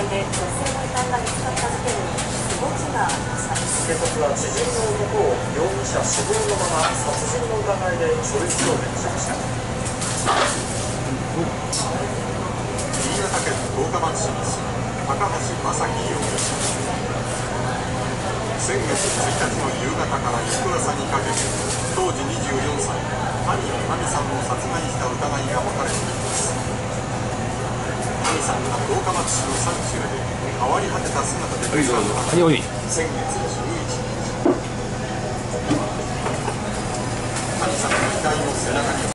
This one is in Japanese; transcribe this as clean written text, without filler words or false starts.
で女性の遺体が見つかった事件に動きがありました。 警察は知人の男を容疑者死亡のまま殺人の疑いで書類送検しました。 新潟県十日町市に住む高橋正樹容疑者。先月1日の夕方から翌朝にかけて当時24歳谷真美さんを殺害した疑いが持たれています。真美さんが十日町市の山中で変わり果てた姿で見つかったのは先月11日。谷さんの遺体の背中に